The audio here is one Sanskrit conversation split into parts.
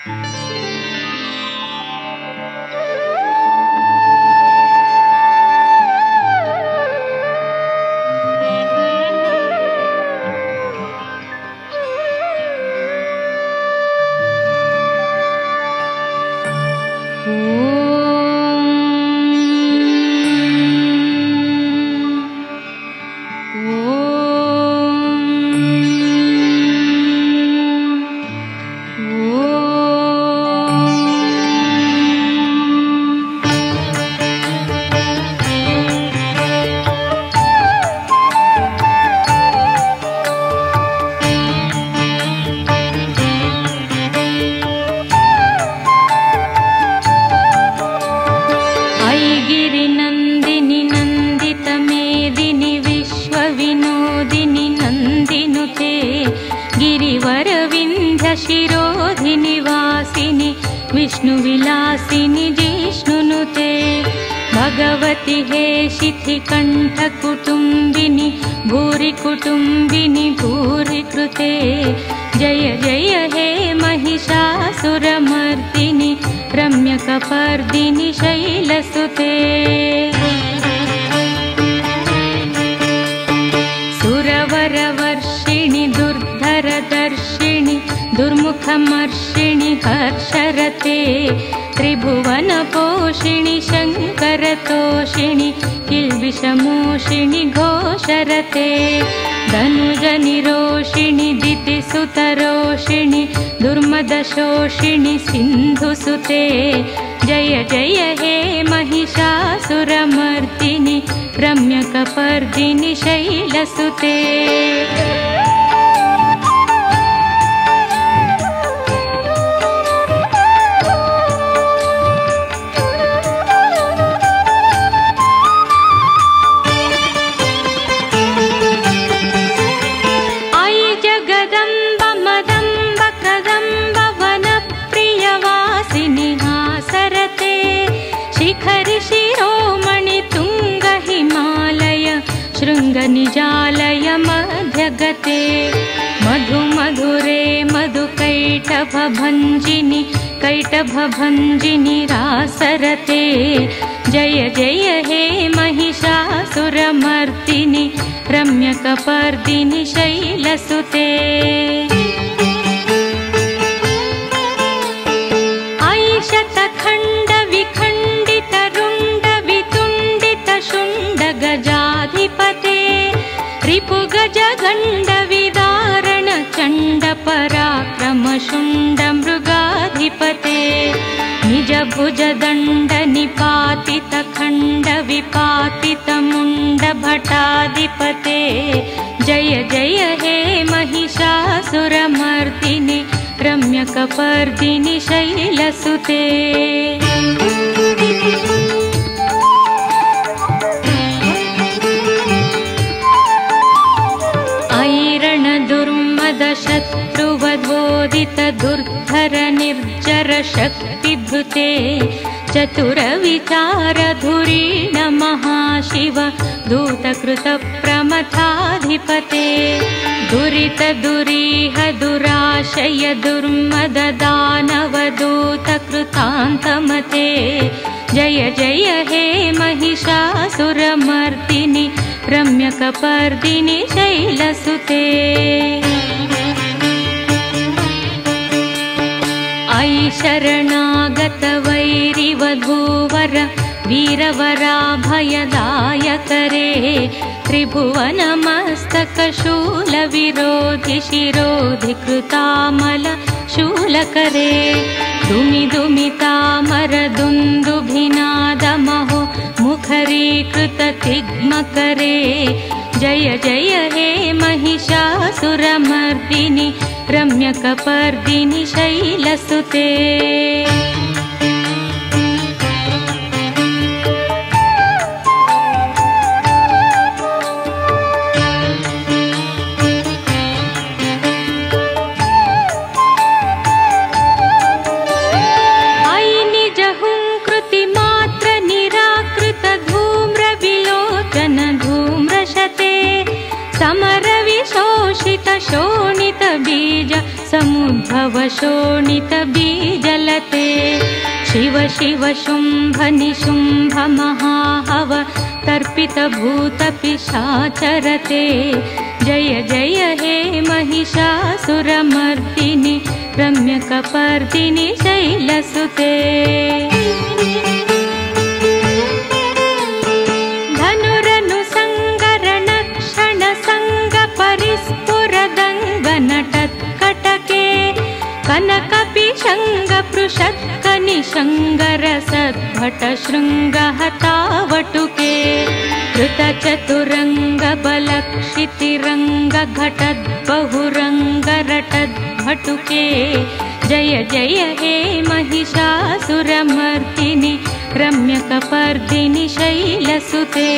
शिरोधिनिवासिनि विष्णुविलासिनि जिष्णुनुते भगवति हे शिथिकण्ठकुटुम्बिनि भूरि कुटुम्बिनि भूरि कृते जय जय हे महिषासुरमर्दिनि रम्यकपर्दिनि शैलसुते सुरवरवर्षिणि दुर्धरदर्शिणि दुर्मुखमर्षिणि हर्षरते त्रिभुवनपोषिणि शङ्करतोषिणि किल्बिषमोषिणि घोषरते धनुजनिरोषिणि दितिसुतरोषिणि दुर्मदशोषिणि सिन्धुसुते जय जय हे महिषासुरमर्दिनि रम्यकपर्दिनि शैलसुते शृङ्गनिजालय मध्यगते मधुमधुरे मधुकैटभभञ्जिनि कैटभभञ्जिनि रासरते जय जय हे महिषासुरमर्दिनि रम्यकपर्दिनि शैलसुते रिपुगजगण्डविदारण चण्डपराक्रमशुण्ड मृगाधिपते निजभुजदण्ड निपातित खण्ड विपातित मुण्ड भटाधिपते जय जय हे महिषासुरमर्दिनि रम्यकपर्दिनि शैलसुते शत्रुवद्वोदित दुर्धर निर्जर शक्तिभृते चतुरविचार धुरीण महाशिव दूतकृत प्रमथाधिपते दुरित दुरीह दुराशय दुर्मद दानव दूतकृतान्तमते जय जय हे महिषासुरमर्दिनि रम्यकपर्दिनि शैलसुते अयि शरणागत वैरिवधूवर वीरवराभयदायकरे त्रिभुवनमस्तकशूलविरोधि शिरोधि कृतामल शूलकरे दुमिदुमितामर दुन्दुभिनादमहो मुखरीकृत तिग्मकरे जय जय हे महिषासुरमर्दिनि रम्यकपर्दिनि शैलसुते समुद्भवशोणितबीजलते शिव शिव शुम्भ निशुम्भ महाहव तर्पितभूतपिशाचरते जय जय हे महिषासुरमर्दिनि रम्यकपर्दिनि शैलसुते कनकपिशङ्गपृषत्कनिशङ्गरसद्भटशृङ्गहतावटुके कृतचतुरङ्गबलक्षितिरङ्गघटद्बहुरङ्गरटद्भटुके जय जय हे महिषासुरमर्दिनि रम्यकपर्दिनि शैलसुते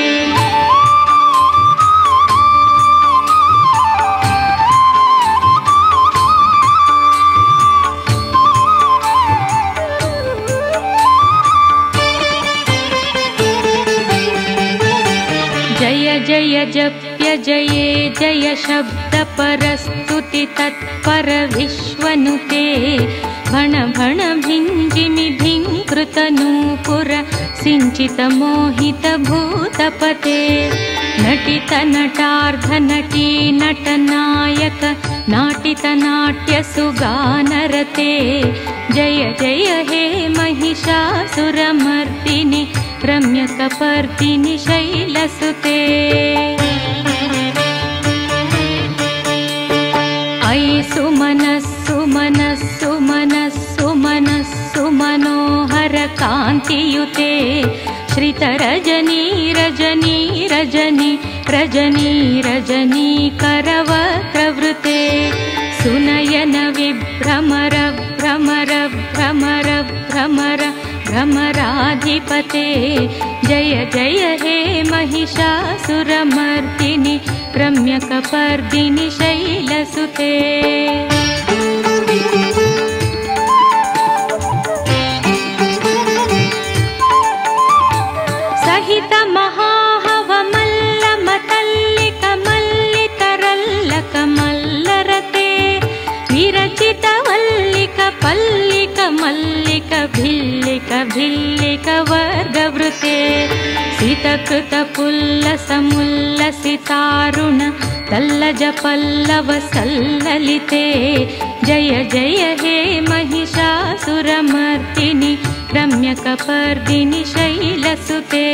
जय जप्य जये जय शब्दपरस्तुति तत्पर विश्वनुते भण भण भिञ्जिमि भिङ्कृतनूपुर सिञ्चित मोहित भूतपते नटित नटार्ध नटी नटनायक नाटित नाट्यसुगानरते जय जय हे महिषासुरमर्दिनि रम्यकपर्दिनि शैलसुते अयि सुमनस्सु मनस्सु मनस्सु मनस्सु मनोहर कान्तियुते श्रितरजनी रजनी रजनी रजनी रजनी करवक्रवृते सुनयन विभ्रमर भ्रमर भ्रमर भ्रमर भ्रमराधिपते जय जय हे महिषासुरमर्दिनि रम्यकपर्दिनि शैलसुते सहित महाहवमल्लमतल्लिकमल्लितरल्लकमल्लरते विरचितवल्लिक पल्लिक मल्लिक भिल्लिक भिल्लिक वर्गवृते सितकृतपुल्लसमुल्लसितारुण तल्लज पल्लव सल्ललिते जय जय हे महिषासुरमर्दिनि रम्यकपर्दिनि शैलसुते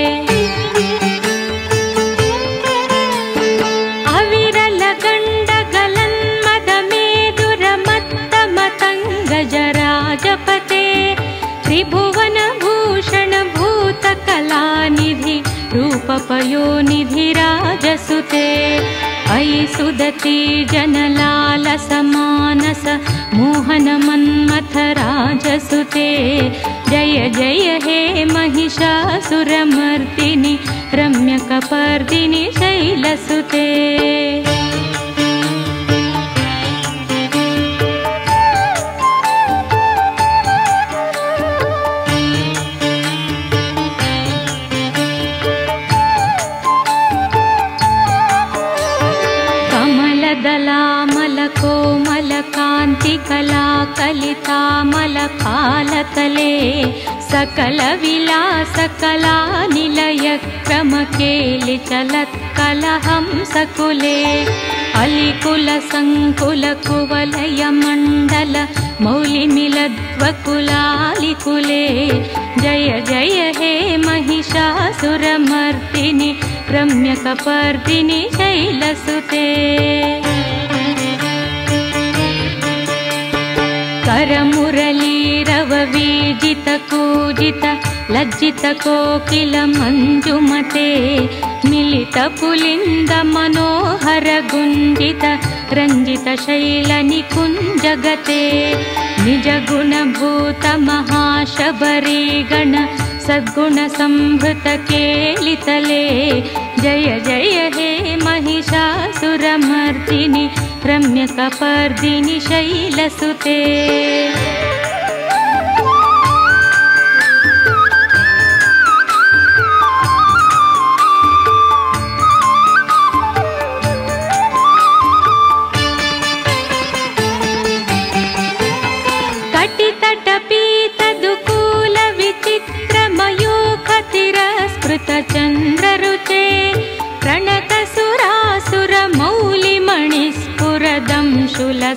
जपते त्रिभुवनभूषण भूतकलानिधि रूपपयोनिधि राजसुते अयि सुदती जनलालसमानस मोहन मन्मथ राजसुते जय जय हे महिषासुरमर्दिनि रम्यकपर्दिनि शैलसुते कलितामलकालतले सकल विलासकला निलय क्रमकेलि चलत्कलहंसकुले अलिकुल संकुल कुवलय मंडल मौलिमिलद्वकुलालिकुले जय जय हे महिषासुरमर्दिनि रम्यकपर्दिनि शैलसुते करमुरलीरव वीजित कूजित लज्जित कोकिल मंजुमते मिलित पुलिंद मनोहर गुंजित रंजित शैल निकुंजगते निज गुण भूत महाशबरी गण सद्गुण संभृत केलितले जय जय हे महिषासुरमर्दिनि रम्यकपर्दिनि शैलसुते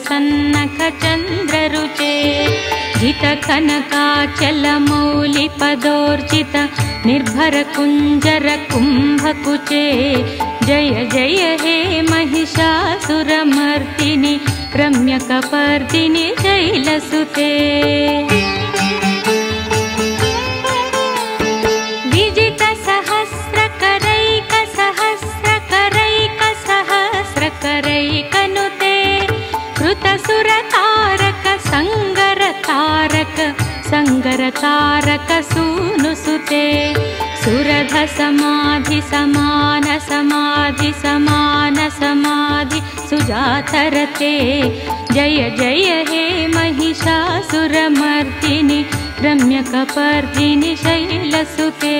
सन्नखचन्द्ररुचे जितकनकाचलमौलिपदोर्जित निर्भरकुञ्जरकुम्भकुचे जय जय हे महिषासुरमर्दिनि रम्यकपर्दिनि शैलसुते विजितसहस्रकरैकसहस्रकरैकनुते कृतसुरतारक संगरतारक संगरतारक सूनुसुते सुरध समाधि समान समाधि समान समाधि सुजातरते जय जय हे महिषासुरमर्दिनि रम्यकपर्दिनि शैलसुते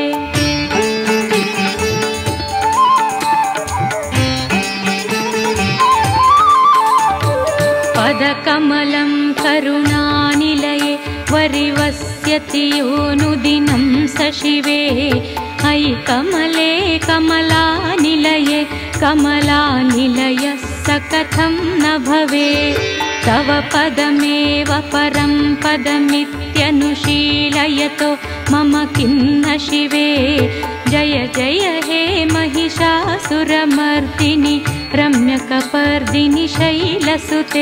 पदकमलं करुणानिलये वरिवस्यति योनुदिनं सशिवे अयि कमले कमलानिलये कमलानिलयः स कथं न भवे तव पदमेव परं पदमित्यनुशीलयतो मम किं न शिवे जय जय हे महिषासुरमर्दिनि रम्यकपर्दिनि शैलसुते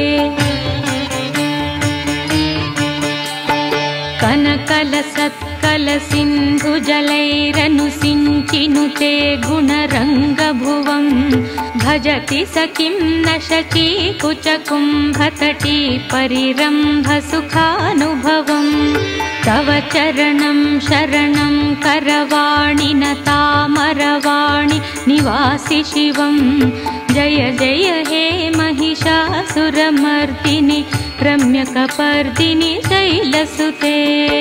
कनकलसत्कलसिन्धुजलैरनुसिञ्चिनुते गुणरङ्गभुवं भजति स किं न शचीकुचकुम्भतटी परिरम्भसुखानुभवं तव चरणं शरणं करवाणि न तामरवाणि निवासि शिवं जय जय हे महिषासुरमर्दिनि रम्यकपर्दिनि शैलसुते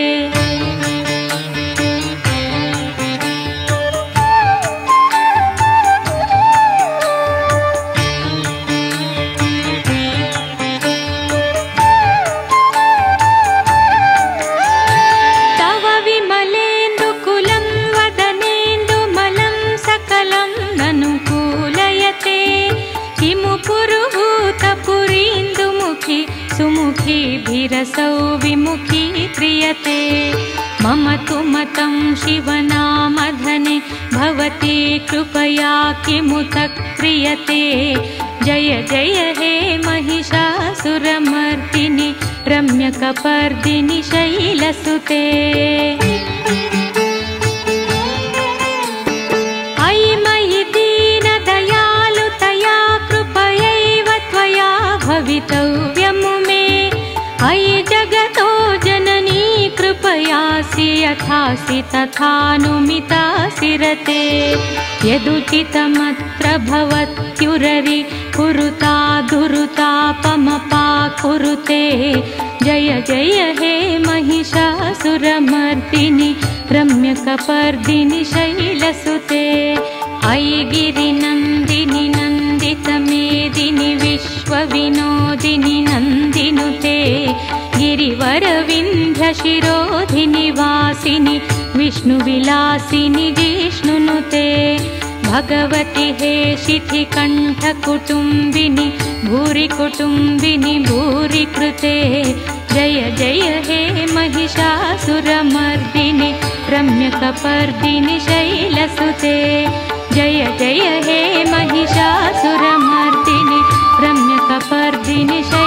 तव विमलेन्दुकुलं वदनेन्दुमलं सकलं ननुकूलयते किमु पुरुहूतपुरीन्दुमुखि सुमुखीभिरसौ विमुखी क्रियते मम तु मतं शिवनामधने भवती कृपया किमुत क्रियते जय जय हे महिषासुरमर्दिनि रम्यकपर्दिनि शैलसुते अयि मयि दीनदयालुतया कृपयैव त्वया भवितव्यमु मे अयि जगतो जननी कृपयासि यथासि तथानुमितासि रते यदुचितमत्र भवत्युररि कुरुता दुरुतापमपा कुरुते जय जय हे महिषासुरमर्दिनि रम्यकपर्दिनि शैलसुते अयि गिरिनन्दिनि नन्दितमेदिनि विश्वविनोदिनि नन्दिनुते गिरिवरविन्ध्यशिरोधिनि वासिनि विष्णुविलासिनि जिष्णुनुते भगवति हे शिथिकण्ठकुटुम्बिनि भूरि कुटुम्बिनि भूरि कृते जय जय हे महिषासुरमर्दिनि रम्यकपर्दिनि शैलसुते जय जय हे महिषासुरमर्दिनि रम्यकपर्दिनि